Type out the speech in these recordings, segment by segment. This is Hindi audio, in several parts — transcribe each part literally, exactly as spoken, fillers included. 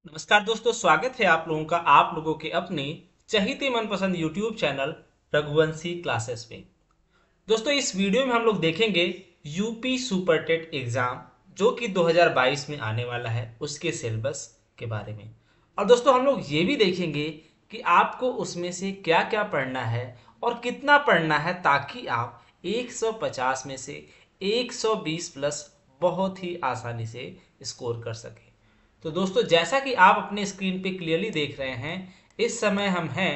नमस्कार दोस्तों, स्वागत है आप लोगों का आप लोगों के अपने चहीते मनपसंद यूट्यूब चैनल रघुवंशी क्लासेस में। दोस्तों, इस वीडियो में हम लोग देखेंगे यूपी सुपर टेट एग्जाम जो कि दो हज़ार बाईस में आने वाला है, उसके सिलेबस के बारे में। और दोस्तों, हम लोग ये भी देखेंगे कि आपको उसमें से क्या क्या पढ़ना है और कितना पढ़ना है, ताकि आप एक सौ पचास में से एक सौ बीस प्लस बहुत ही आसानी से स्कोर कर सकें। तो दोस्तों, जैसा कि आप अपने स्क्रीन पे क्लियरली देख रहे हैं, इस समय हम हैं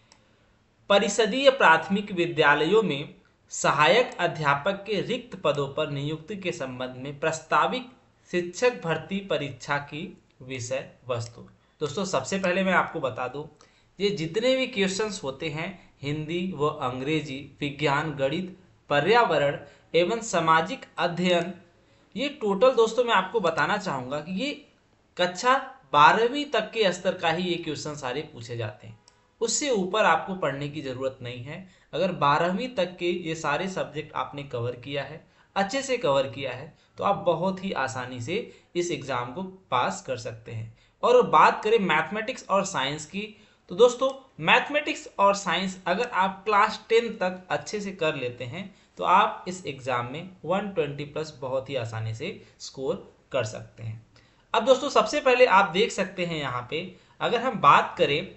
परिषदीय प्राथमिक विद्यालयों में सहायक अध्यापक के रिक्त पदों पर नियुक्ति के संबंध में प्रस्तावित शिक्षक भर्ती परीक्षा की विषय वस्तु। दोस्तों, सबसे पहले मैं आपको बता दूं, ये जितने भी क्वेश्चंस होते हैं हिंदी व अंग्रेजी, विज्ञान, गणित, पर्यावरण एवं सामाजिक अध्ययन, ये टोटल दोस्तों मैं आपको बताना चाहूँगा कि ये कक्षा बारहवीं तक के स्तर का ही ये क्वेश्चन सारे पूछे जाते हैं। उससे ऊपर आपको पढ़ने की ज़रूरत नहीं है। अगर बारहवीं तक के ये सारे सब्जेक्ट आपने कवर किया है, अच्छे से कवर किया है, तो आप बहुत ही आसानी से इस एग्ज़ाम को पास कर सकते हैं। और बात करें मैथमेटिक्स और साइंस की, तो दोस्तों मैथमेटिक्स और साइंस अगर आप क्लास टेन तक अच्छे से कर लेते हैं तो आप इस एग्ज़ाम में एक सौ बीस प्लस बहुत ही आसानी से स्कोर कर सकते हैं। अब दोस्तों, सबसे पहले आप देख सकते हैं यहाँ पे, अगर हम बात करें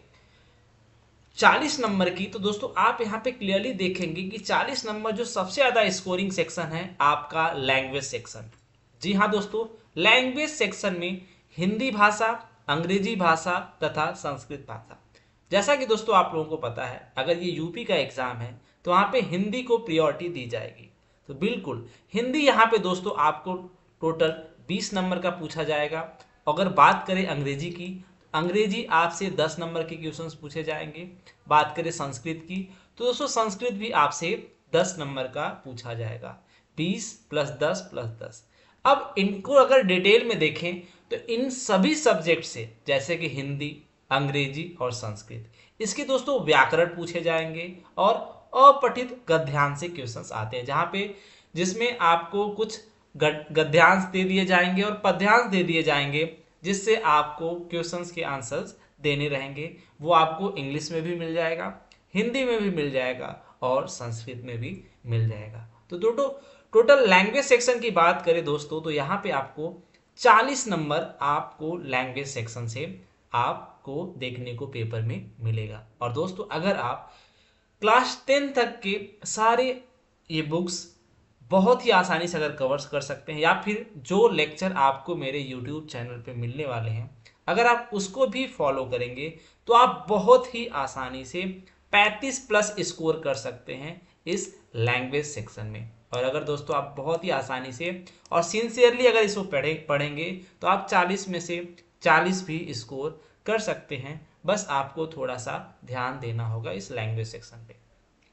चालीस नंबर की, तो दोस्तों आप यहाँ पे क्लियरली देखेंगे कि चालीस नंबर जो सबसे ज़्यादा स्कोरिंग सेक्शन है आपका लैंग्वेज सेक्शन। जी हाँ दोस्तों, लैंग्वेज सेक्शन में हिंदी भाषा, अंग्रेजी भाषा तथा संस्कृत भाषा। जैसा कि दोस्तों आप लोगों को पता है, अगर ये यूपी का एग्जाम है तो वहाँ पे हिंदी को प्रियोरिटी दी जाएगी। तो बिल्कुल हिंदी यहाँ पे दोस्तों आपको टोटल बीस नंबर का पूछा जाएगा। अगर बात करें अंग्रेजी की, अंग्रेजी आपसे दस नंबर के क्वेश्चंस पूछे जाएंगे। बात करें संस्कृत की, तो दोस्तों संस्कृत भी आपसे दस नंबर का पूछा जाएगा। बीस प्लस दस प्लस दस। अब इनको अगर डिटेल में देखें तो इन सभी सब्जेक्ट से, जैसे कि हिंदी, अंग्रेजी और संस्कृत, इसके दोस्तों व्याकरण पूछे जाएंगे और अपठित गद्यांश से क्वेश्चंस आते हैं, जहाँ पे जिसमें आपको कुछ गद्यांश दे दिए जाएंगे और पद्यांश दे दिए जाएंगे, जिससे आपको क्वेश्चंस के आंसर्स देने रहेंगे। वो आपको इंग्लिश में भी मिल जाएगा, हिंदी में भी मिल जाएगा और संस्कृत में भी मिल जाएगा। तो दोस्तों टोटल लैंग्वेज सेक्शन की बात करें दोस्तों, तो यहाँ पे आपको चालीस नंबर आपको लैंग्वेज सेक्शन से आपको देखने को पेपर में मिलेगा। और दोस्तों अगर आप क्लास टेन तक के सारे ये बुक्स बहुत ही आसानी से अगर कवर कर सकते हैं, या फिर जो लेक्चर आपको मेरे यूट्यूब चैनल पे मिलने वाले हैं, अगर आप उसको भी फॉलो करेंगे तो आप बहुत ही आसानी से पैंतीस प्लस स्कोर कर सकते हैं इस लैंग्वेज सेक्शन में। और अगर दोस्तों आप बहुत ही आसानी से और सिंसियरली अगर इसको पढ़े पढ़ेंगे तो आप चालीस में से चालीस भी स्कोर कर सकते हैं। बस आपको थोड़ा सा ध्यान देना होगा इस लैंग्वेज सेक्शन पे।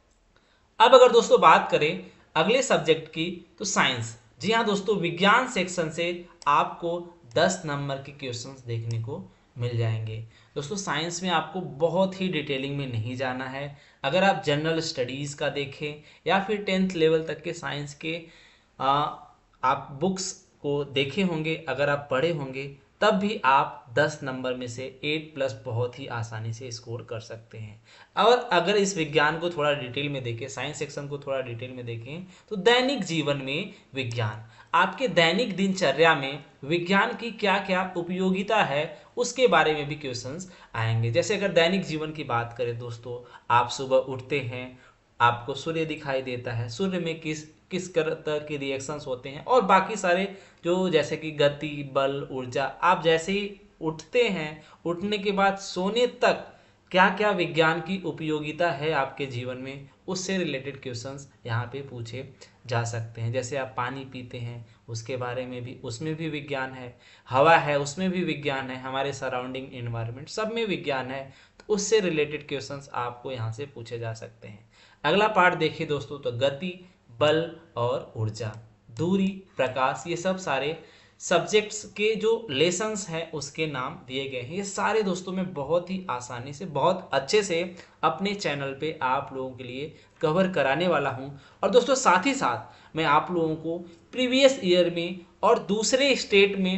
अब अगर दोस्तों बात करें अगले सब्जेक्ट की, तो साइंस। जी हाँ दोस्तों, विज्ञान सेक्शन से आपको दस नंबर के क्वेश्चंस देखने को मिल जाएंगे। दोस्तों साइंस में आपको बहुत ही डिटेलिंग में नहीं जाना है। अगर आप जनरल स्टडीज़ का देखें या फिर टेंथ लेवल तक के साइंस के आ, आप बुक्स को देखे होंगे, अगर आप पढ़े होंगे, तब भी आप दस नंबर में से एट प्लस बहुत ही आसानी से स्कोर कर सकते हैं। और अगर इस विज्ञान को थोड़ा डिटेल में देखें, साइंस सेक्शन को थोड़ा डिटेल में देखें, तो दैनिक जीवन में विज्ञान, आपके दैनिक दिनचर्या में विज्ञान की क्या क्या उपयोगिता है उसके बारे में भी क्वेश्चंस आएंगे। जैसे अगर दैनिक जीवन की बात करें दोस्तों, आप सुबह उठते हैं, आपको सूर्य दिखाई देता है, सूर्य में किस किस तरह के रिएक्शंस होते हैं, और बाकी सारे जो जैसे कि गति, बल, ऊर्जा, आप जैसे ही उठते हैं, उठने के बाद सोने तक क्या क्या विज्ञान की उपयोगिता है आपके जीवन में, उससे रिलेटेड क्वेश्चंस यहाँ पे पूछे जा सकते हैं। जैसे आप पानी पीते हैं, उसके बारे में भी, उसमें भी विज्ञान है। हवा है, उसमें भी विज्ञान है। हमारे सराउंडिंग एनवायरनमेंट सब में विज्ञान है, तो उससे रिलेटेड क्वेश्चंस आपको यहाँ से पूछे जा सकते हैं। अगला पार्ट देखिए दोस्तों, तो गति, बल और ऊर्जा, दूरी, प्रकाश, ये सब सारे सब्जेक्ट्स के जो लेसन्स हैं उसके नाम दिए गए हैं। ये सारे दोस्तों मैं बहुत ही आसानी से, बहुत अच्छे से अपने चैनल पे आप लोगों के लिए कवर कराने वाला हूं। और दोस्तों साथ ही साथ मैं आप लोगों को प्रीवियस ईयर में और दूसरे स्टेट में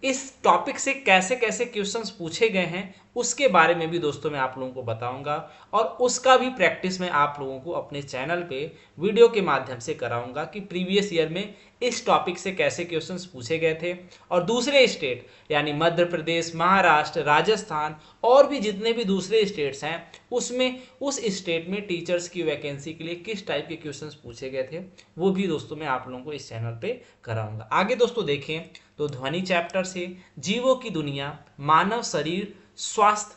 इस टॉपिक से कैसे कैसे क्वेश्चंस पूछे गए हैं उसके बारे में भी दोस्तों मैं आप लोगों को बताऊंगा, और उसका भी प्रैक्टिस मैं आप लोगों को अपने चैनल पे वीडियो के माध्यम से कराऊंगा कि प्रीवियस ईयर में इस टॉपिक से कैसे क्वेश्चंस पूछे गए थे, और दूसरे स्टेट यानी मध्य प्रदेश, महाराष्ट्र, राजस्थान और भी जितने भी दूसरे स्टेट्स हैं उसमें उस स्टेट में टीचर्स की वैकेंसी के लिए किस टाइप के क्वेश्चंस पूछे गए थे वो भी दोस्तों मैं आप लोगों को इस चैनल पे कराऊंगा। आगे दोस्तों देखें तो ध्वनि चैप्टर से जीवों की दुनिया, मानव शरीर, स्वास्थ्य,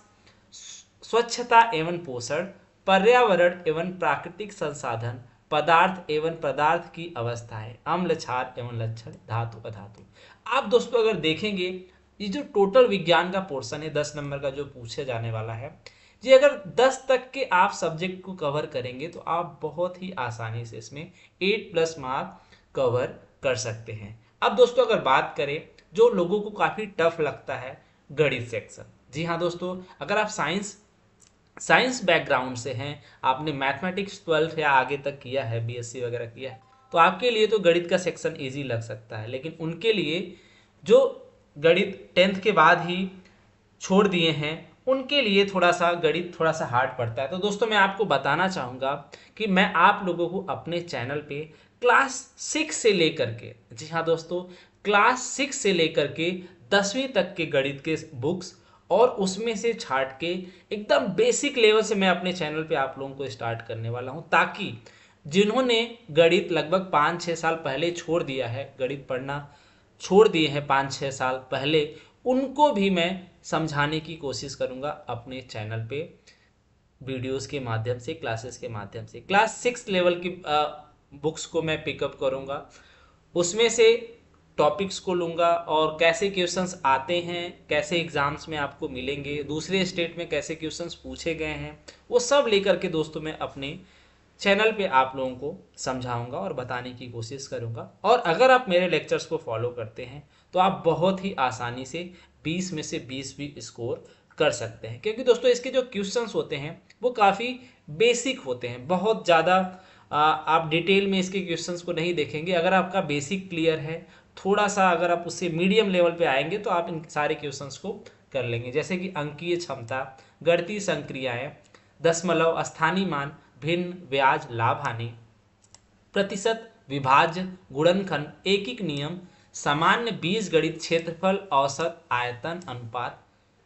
स्वच्छता एवं पोषण, पर्यावरण एवं प्राकृतिक संसाधन, पदार्थ एवं पदार्थ की अवस्थाएं, अम्ल, क्षार एवं लक्षण, धातु अधातु। आप दोस्तों अगर देखेंगे ये जो टोटल विज्ञान का पोर्शन है दस नंबर का जो पूछे जाने वाला है, ये अगर दस तक के आप सब्जेक्ट को कवर करेंगे तो आप बहुत ही आसानी से इसमें एट प्लस मार्क कवर कर सकते हैं। अब दोस्तों अगर बात करें जो लोगों को काफ़ी टफ लगता है गणित सेक्शन, जी हाँ दोस्तों, अगर आप साइंस साइंस बैकग्राउंड से हैं, आपने मैथमेटिक्स ट्वेल्थ या आगे तक किया है, बीएससी वगैरह किया है, तो आपके लिए तो गणित का सेक्शन इजी लग सकता है। लेकिन उनके लिए जो गणित टेंथ के बाद ही छोड़ दिए हैं उनके लिए थोड़ा सा गणित थोड़ा सा हार्ड पड़ता है। तो दोस्तों मैं आपको बताना चाहूँगा कि मैं आप लोगों को अपने चैनल पे क्लास सिक्स से लेकर के, जी हाँ दोस्तों, क्लास सिक्स से लेकर के दसवीं तक के गणित के बुक्स और उसमें से छाट के एकदम बेसिक लेवल से मैं अपने चैनल पे आप लोगों को स्टार्ट करने वाला हूं, ताकि जिन्होंने गणित लगभग पाँच छः साल पहले छोड़ दिया है, गणित पढ़ना छोड़ दिए हैं पाँच छः साल पहले, उनको भी मैं समझाने की कोशिश करूंगा अपने चैनल पे वीडियोस के माध्यम से, क्लासेस के माध्यम से। क्लास सिक्स लेवल की बुक्स को मैं पिकअप करूंगा, उसमें से टॉपिक्स को लूँगा और कैसे क्वेश्चंस आते हैं, कैसे एग्जाम्स में आपको मिलेंगे, दूसरे स्टेट में कैसे क्वेश्चंस पूछे गए हैं, वो सब लेकर के दोस्तों मैं अपने चैनल पे आप लोगों को समझाऊंगा और बताने की कोशिश करूंगा। और अगर आप मेरे लेक्चर्स को फॉलो करते हैं तो आप बहुत ही आसानी से बीस में से बीस भी स्कोर कर सकते हैं, क्योंकि दोस्तों इसके जो क्वेश्चंस होते हैं वो काफ़ी बेसिक होते हैं, बहुत ज़्यादा आप डिटेल में इसके क्वेश्चंस को नहीं देखेंगे। अगर आपका बेसिक क्लियर है, थोड़ा सा अगर आप उससे मीडियम लेवल पे आएंगे तो आप इन सारे क्वेश्चंस को कर लेंगे, जैसे कि अंकीय क्षमता, गणितीय संक्रियाएं, दशमलव, स्थानीय मान, भिन्न, ब्याज, लाभ हानि, प्रतिशत, विभाज्य, गुणनखंड, एकीक नियम, सामान्य बीजगणित, क्षेत्रफल, औसत, आयतन, अनुपात,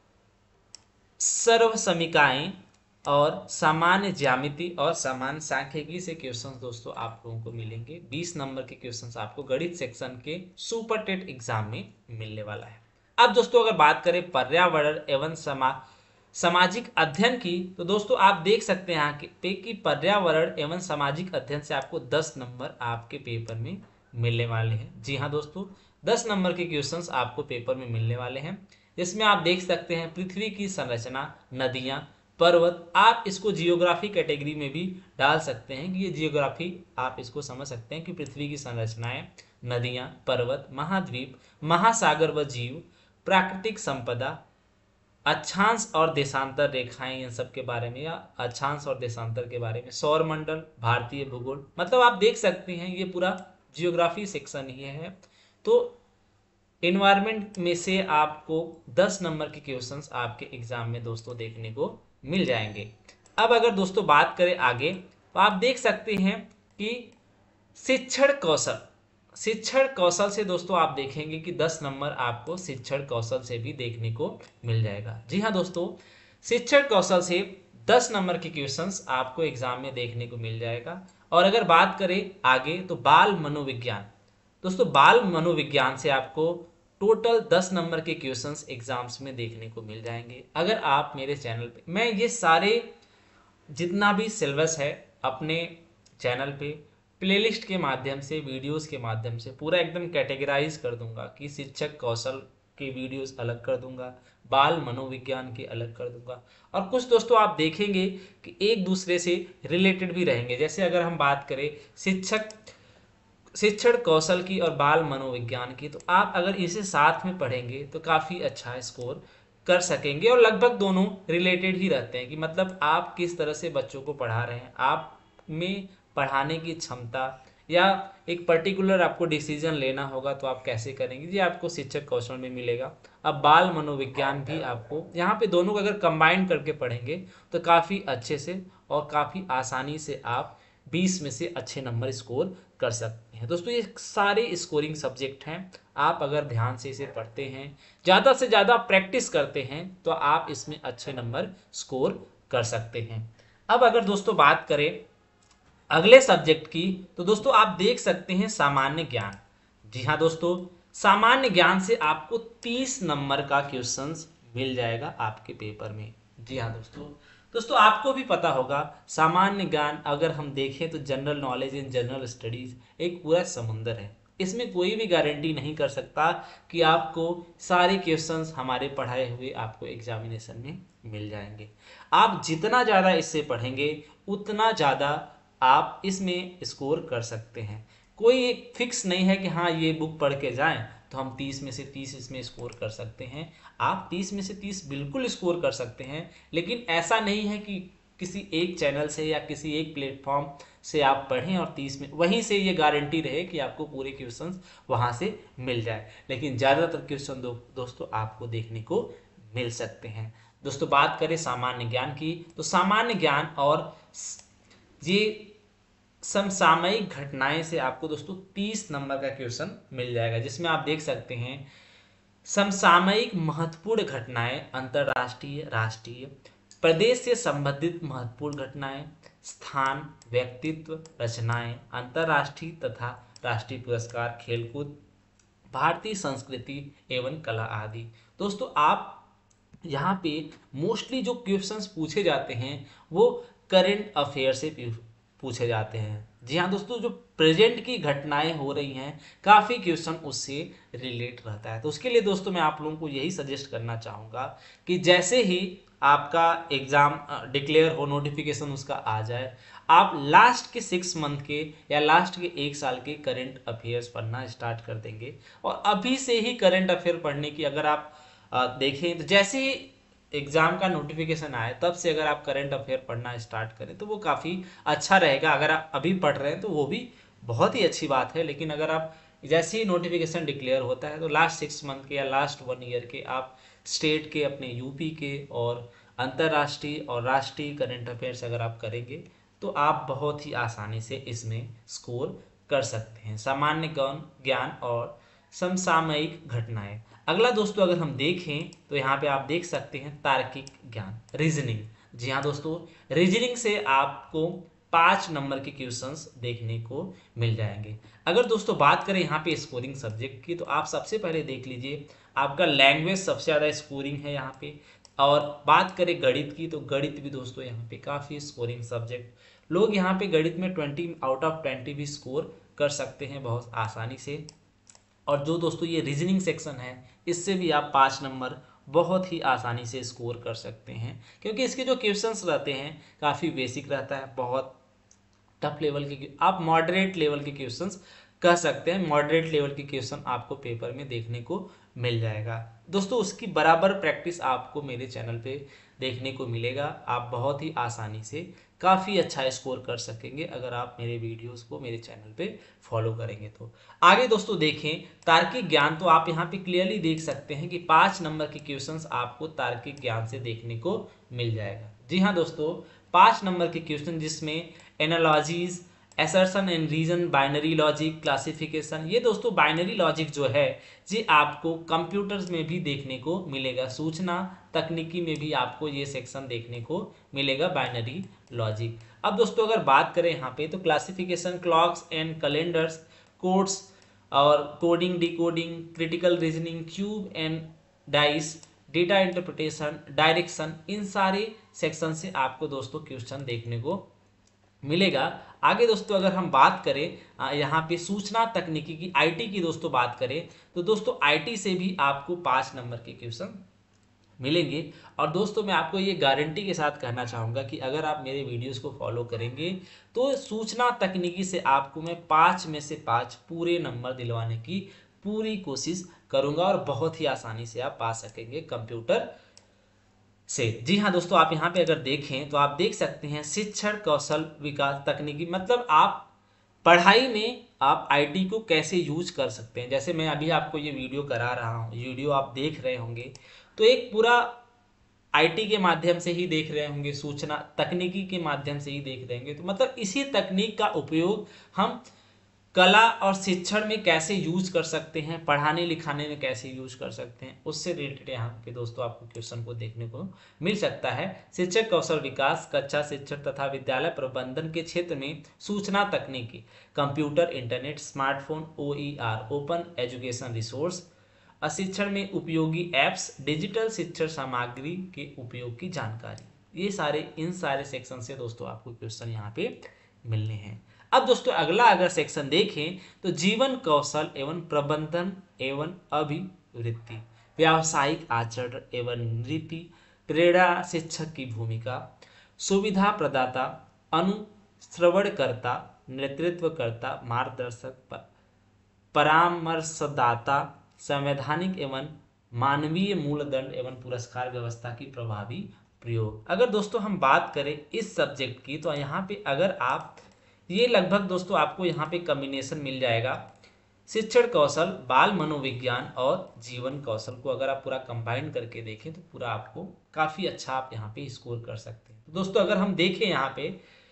सर्वसमीकाएं और सामान्य ज्यामिति और सामान्य सांख्यिकी से क्वेश्चंस दोस्तों आप लोगों को मिलेंगे। बीस नंबर के क्वेश्चंस आपको गणित सेक्शन के सुपर टेट एग्जाम में मिलने वाला है। अब दोस्तों अगर बात करें पर्यावरण एवं समा सामाजिक अध्ययन की, तो दोस्तों आप देख सकते हैं यहाँ पे कि पर्यावरण एवं सामाजिक अध्ययन से आपको दस नंबर आपके पेपर में मिलने वाले हैं। जी हाँ दोस्तों, दस नंबर के क्वेश्चंस आपको पेपर में मिलने वाले हैं, जिसमें आप देख सकते हैं पृथ्वी की संरचना, नदियाँ, पर्वत। आप इसको जियोग्राफी कैटेगरी में भी डाल सकते हैं कि ये जियोग्राफी आप इसको समझ सकते हैं कि पृथ्वी की संरचनाएं, नदियाँ, पर्वत, महाद्वीप, महासागर व जीव, प्राकृतिक संपदा, अक्षांश और देशांतर रेखाएं, इन सब के बारे में, या अक्षांश और देशांतर के बारे में, सौर मंडल, भारतीय भूगोल। मतलब आप देख सकते हैं ये पूरा जियोग्राफी सेक्शन ही है। तो एनवायरनमेंट में से आपको दस नंबर के क्वेश्चंस आपके एग्जाम में दोस्तों देखने को मिल जाएंगे। अब अगर दोस्तों बात करें आगे, तो आप देख सकते हैं कि शिक्षण कौशल, शिक्षण कौशल से दोस्तों आप देखेंगे कि दस नंबर आपको शिक्षण कौशल से भी देखने को मिल जाएगा। जी हाँ दोस्तों, शिक्षण कौशल से दस नंबर के क्वेश्चंस आपको एग्जाम में देखने को मिल जाएगा। और अगर बात करें आगे तो बाल मनोविज्ञान, दोस्तों बाल मनोविज्ञान से आपको टोटल दस नंबर के क्वेश्चंस एग्जाम्स में देखने को मिल जाएंगे। अगर आप मेरे चैनल पे, मैं ये सारे जितना भी सिलेबस है अपने चैनल पे प्लेलिस्ट के माध्यम से, वीडियोस के माध्यम से पूरा एकदम कैटेगराइज कर दूंगा कि शिक्षक कौशल के वीडियोस अलग कर दूंगा, बाल मनोविज्ञान के अलग कर दूंगा, और कुछ दोस्तों आप देखेंगे कि एक दूसरे से रिलेटेड भी रहेंगे। जैसे अगर हम बात करें शिक्षक शिक्षण कौशल की और बाल मनोविज्ञान की, तो आप अगर इसे साथ में पढ़ेंगे तो काफ़ी अच्छा स्कोर कर सकेंगे। और लगभग दोनों रिलेटेड ही रहते हैं कि मतलब आप किस तरह से बच्चों को पढ़ा रहे हैं, आप में पढ़ाने की क्षमता, या एक पर्टिकुलर आपको डिसीजन लेना होगा तो आप कैसे करेंगे, ये आपको शिक्षक कौशल में मिलेगा। अब बाल मनोविज्ञान भी आपको यहाँ पे दोनों को अगर कंबाइन करके पढ़ेंगे तो काफ़ी अच्छे से और काफ़ी आसानी से आप बीस में से अच्छे नंबर स्कोर कर सकते हैं। दोस्तों ये सारे स्कोरिंग सब्जेक्ट हैं, आप अगर ध्यान से इसे पढ़ते हैं, ज़्यादा से ज़्यादा प्रैक्टिस करते हैं तो आप इसमें अच्छे नंबर स्कोर कर सकते हैं। अब अगर दोस्तों बात करें अगले सब्जेक्ट की, तो दोस्तों आप देख सकते हैं सामान्य ज्ञान। जी हाँ दोस्तों, सामान्य ज्ञान से आपको तीस नंबर का क्वेश्चंस मिल जाएगा आपके पेपर में। जी हाँ दोस्तों दोस्तों आपको भी पता होगा सामान्य ज्ञान अगर हम देखें तो general knowledge in general studies एक पूरा समुंदर है। इसमें कोई भी गारंटी नहीं कर सकता कि आपको सारे क्वेश्चंस हमारे पढ़ाए हुए आपको एग्जामिनेशन में मिल जाएंगे। आप जितना ज़्यादा इससे पढ़ेंगे उतना ज़्यादा आप इसमें स्कोर कर सकते हैं। कोई एक फिक्स नहीं है कि हाँ ये बुक पढ़ के जाएं तो हम तीस में से तीस इसमें स्कोर कर सकते हैं। आप तीस में से तीस बिल्कुल स्कोर कर सकते हैं, लेकिन ऐसा नहीं है कि किसी एक चैनल से या किसी एक प्लेटफॉर्म से आप पढ़ें और तीस में वहीं से ये गारंटी रहे कि आपको पूरे क्वेश्चंस वहाँ से मिल जाए। लेकिन ज़्यादातर क्वेश्चन दो, दोस्तों आपको देखने को मिल सकते हैं। दोस्तों बात करें सामान्य ज्ञान की, तो सामान्य ज्ञान और ये समसामयिक घटनाएं से आपको दोस्तों तीस नंबर का क्वेश्चन मिल जाएगा, जिसमें आप देख सकते हैं समसामयिक महत्वपूर्ण घटनाएं, अंतर्राष्ट्रीय, राष्ट्रीय, प्रदेश से संबंधित महत्वपूर्ण घटनाएं, स्थान, व्यक्तित्व, रचनाएं, अंतर्राष्ट्रीय तथा राष्ट्रीय पुरस्कार, खेलकूद, भारतीय संस्कृति एवं कला आदि। दोस्तों आप यहाँ पे मोस्टली जो क्वेश्चंस पूछे जाते हैं वो करंट अफेयर से पूछे जाते हैं। जी हाँ दोस्तों, जो प्रेजेंट की घटनाएं हो रही हैं काफ़ी क्वेश्चन उससे रिलेट रहता है। तो उसके लिए दोस्तों मैं आप लोगों को यही सजेस्ट करना चाहूँगा कि जैसे ही आपका एग्ज़ाम डिक्लेयर हो, नोटिफिकेशन उसका आ जाए, आप लास्ट के सिक्स मंथ के या लास्ट के एक साल के करंट अफेयर्स पढ़ना स्टार्ट कर देंगे। और अभी से ही करंट अफेयर पढ़ने की अगर आप देखें तो जैसे ही एग्ज़ाम का नोटिफिकेशन आए तब से अगर आप करंट अफेयर पढ़ना स्टार्ट करें तो वो काफ़ी अच्छा रहेगा। अगर आप अभी पढ़ रहे हैं तो वो भी बहुत ही अच्छी बात है, लेकिन अगर आप जैसे ही नोटिफिकेशन डिक्लेयर होता है तो लास्ट सिक्स मंथ के या लास्ट वन ईयर के आप स्टेट के, अपने यूपी के और अंतर्राष्ट्रीय और राष्ट्रीय करंट अफेयर्स अगर आप करेंगे तो आप बहुत ही आसानी से इसमें स्कोर कर सकते हैं। सामान्य ज्ञान और समसामयिक घटनाएं। अगला दोस्तों अगर हम देखें तो यहाँ पे आप देख सकते हैं तार्किक ज्ञान, रीजनिंग। जी हाँ दोस्तों, रीजनिंग से आपको पाँच नंबर के क्वेश्चंस देखने को मिल जाएंगे। अगर दोस्तों बात करें यहाँ पे स्कोरिंग सब्जेक्ट की, तो आप सबसे पहले देख लीजिए आपका लैंग्वेज सबसे ज़्यादा स्कोरिंग है यहाँ पे। और बात करें गणित की, तो गणित भी दोस्तों यहाँ पे काफ़ी स्कोरिंग सब्जेक्ट, लोग यहाँ पे गणित में ट्वेंटी आउट ऑफ ट्वेंटी भी स्कोर कर सकते हैं बहुत आसानी से। और जो दोस्तों ये रीजनिंग सेक्शन है इससे भी आप पाँच नंबर बहुत ही आसानी से स्कोर कर सकते हैं, क्योंकि इसके जो क्वेश्चंस रहते हैं काफ़ी बेसिक रहता है, बहुत टफ लेवल के, आप मॉडरेट लेवल के क्वेश्चंस कह सकते हैं। मॉडरेट लेवल के क्वेश्चन आपको पेपर में देखने को मिल जाएगा। दोस्तों उसकी बराबर प्रैक्टिस आपको मेरे चैनल पे देखने को मिलेगा। आप बहुत ही आसानी से काफ़ी अच्छा स्कोर कर सकेंगे अगर आप मेरे वीडियोस को मेरे चैनल पे फॉलो करेंगे तो। आगे दोस्तों देखें तार्किक ज्ञान, तो आप यहाँ पे क्लियरली देख सकते हैं कि पाँच नंबर के क्वेश्चंस आपको तार्किक ज्ञान से देखने को मिल जाएगा। जी हाँ दोस्तों, पाँच नंबर के क्वेश्चन जिसमें analogies, assertion and reason, binary logic, classification, ये दोस्तों बाइनरी लॉजिक जो है ये आपको कंप्यूटर्स में भी देखने को मिलेगा। सूचना तकनीकी में भी आपको ये सेक्शन देखने को मिलेगा, बाइनरी लॉजिक। अब दोस्तों अगर बात करें यहाँ पे तो classification, clocks and calendars, codes और coding, decoding, critical reasoning, cube and dice, data interpretation, direction, इन सारे सेक्शन से आपको दोस्तों क्वेश्चन देखने को मिलेगा। आगे दोस्तों अगर हम बात करें यहाँ पे सूचना तकनीकी की, आईटी की दोस्तों बात करें तो दोस्तों आईटी से भी आपको पाँच नंबर के क्वेश्चन मिलेंगे। और दोस्तों मैं आपको ये गारंटी के साथ कहना चाहूँगा कि अगर आप मेरे वीडियोस को फॉलो करेंगे तो सूचना तकनीकी से आपको मैं पाँच में से पाँच पूरे नंबर दिलवाने की पूरी कोशिश करूँगा और बहुत ही आसानी से आप पा सकेंगे कंप्यूटर से। जी हाँ दोस्तों, आप यहाँ पे अगर देखें तो आप देख सकते हैं शिक्षण कौशल विकास तकनीकी, मतलब आप पढ़ाई में आप आईटी को कैसे यूज कर सकते हैं। जैसे मैं अभी आपको ये वीडियो करा रहा हूँ, वीडियो आप देख रहे होंगे तो एक पूरा आईटी के माध्यम से ही देख रहे होंगे, सूचना तकनीकी के माध्यम से ही देख रहे होंगे। तो मतलब इसी तकनीक का उपयोग हम कला और शिक्षण में कैसे यूज कर सकते हैं, पढ़ाने लिखाने में कैसे यूज कर सकते हैं, उससे रिलेटेड यहाँ पे दोस्तों आपको क्वेश्चन को देखने को मिल सकता है। शिक्षक कौशल विकास, कक्षा शिक्षण तथा विद्यालय प्रबंधन के क्षेत्र में सूचना तकनीकी, computer, internet, smartphone, OER, open education resource, शिक्षण में उपयोगी एप्स, डिजिटल शिक्षण सामग्री के उपयोग की जानकारी। ये सारे इन सारे सेक्शन से दोस्तों आपको क्वेश्चन यहाँ पे मिलने हैं। अब दोस्तों अगला अगर सेक्शन देखें तो जीवन कौशल एवं प्रबंधन एवं अभिवृत्ति, व्यावसायिक आचरण एवं नीति, प्रेरणा, शिक्षक की भूमिका, सुविधा प्रदाता, अनुश्रवणकर्ता, नेतृत्वकर्ता, मार्गदर्शक, परामर्शदाता, संवैधानिक एवं मानवीय मूलदंड एवं पुरस्कार व्यवस्था की प्रभावी प्रयोग। अगर दोस्तों हम बात करें इस सब्जेक्ट की तो यहाँ पे अगर आप ये लगभग दोस्तों आपको यहाँ पे कॉम्बिनेशन मिल जाएगा, शिक्षण कौशल, बाल मनोविज्ञान और जीवन कौशल को अगर आप पूरा कंबाइन करके देखें तो पूरा आपको काफ़ी अच्छा आप यहाँ पे स्कोर कर सकते हैं। तो दोस्तों अगर हम देखें यहाँ पे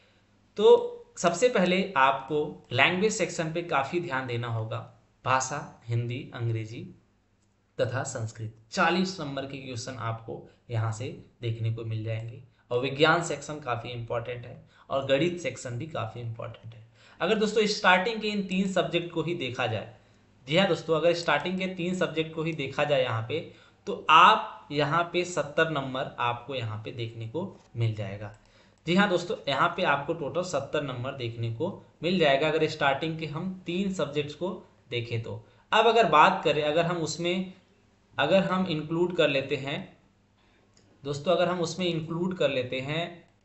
तो सबसे पहले आपको लैंग्वेज सेक्शन पे काफ़ी ध्यान देना होगा। भाषा हिंदी, अंग्रेजी तथा संस्कृत, चालीस नंबर के क्वेश्चन आपको यहाँ से देखने को मिल जाएंगे। और विज्ञान सेक्शन काफ़ी इंपॉर्टेंट है और गणित सेक्शन भी काफ़ी इंपॉर्टेंट है। अगर दोस्तों स्टार्टिंग के इन तीन सब्जेक्ट को ही देखा जाए, जी हाँ दोस्तों, अगर स्टार्टिंग के तीन सब्जेक्ट को ही देखा जाए यहाँ पे तो आप यहाँ पे सत्तर नंबर आपको यहाँ पे देखने को मिल जाएगा। जी हाँ दोस्तों, यहाँ पे आपको टोटल सत्तर नंबर देखने को मिल जाएगा अगर स्टार्टिंग के हम तीन सब्जेक्ट्स को देखें तो। अब अगर बात करें, अगर हम उसमें अगर हम इंक्लूड कर लेते हैं दोस्तों, अगर हम उसमें इंक्लूड कर लेते हैं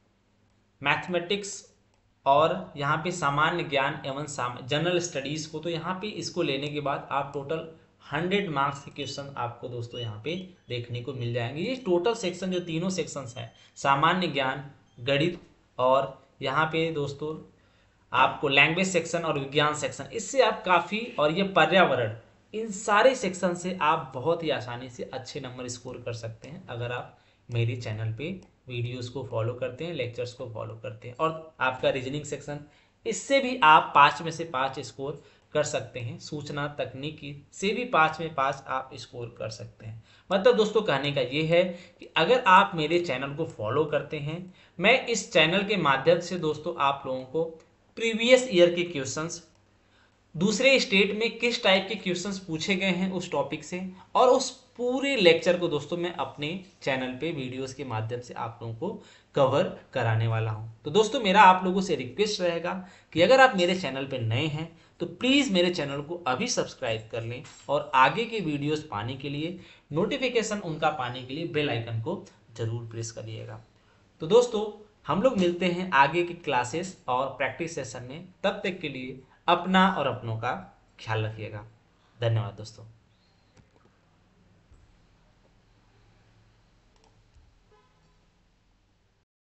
मैथमेटिक्स और यहाँ पे सामान्य ज्ञान एवं जनरल स्टडीज़ को, तो यहाँ पे इसको लेने के बाद आप टोटल हंड्रेड मार्क्स के क्वेश्चन आपको दोस्तों यहाँ पे देखने को मिल जाएंगे। ये टोटल सेक्शन जो तीनों सेक्शंस हैं, सामान्य ज्ञान, गणित और यहाँ पे दोस्तों आपको लैंग्वेज सेक्शन और विज्ञान सेक्शन, इससे आप काफ़ी, और ये पर्यावरण, इन सारे सेक्शन से आप बहुत ही आसानी से अच्छे नंबर स्कोर कर सकते हैं अगर आप मेरे चैनल पे वीडियोस को फॉलो करते हैं, लेक्चर्स को फॉलो करते हैं। और आपका रीजनिंग सेक्शन, इससे भी आप पाँच में से पाँच स्कोर कर सकते हैं। सूचना तकनीकी से भी पाँच में पाँच आप स्कोर कर सकते हैं। मतलब दोस्तों कहने का ये है कि अगर आप मेरे चैनल को फॉलो करते हैं, मैं इस चैनल के माध्यम से दोस्तों आप लोगों को प्रीवियस ईयर के क्वेश्चंस, दूसरे स्टेट में किस टाइप के क्वेश्चंस पूछे गए हैं उस टॉपिक से, और उस पूरे लेक्चर को दोस्तों मैं अपने चैनल पे वीडियोस के माध्यम से आप लोगों को कवर कराने वाला हूं। तो दोस्तों मेरा आप लोगों से रिक्वेस्ट रहेगा कि अगर आप मेरे चैनल पे नए हैं तो प्लीज़ मेरे चैनल को अभी सब्सक्राइब कर लें और आगे के वीडियोस पाने के लिए, नोटिफिकेशन उनका पाने के लिए बेल आइकन को जरूर प्रेस करिएगा। तो दोस्तों हम लोग मिलते हैं आगे की क्लासेस और प्रैक्टिस सेशन में। तब तक के लिए अपना और अपनों का ख्याल रखिएगा। धन्यवाद दोस्तों।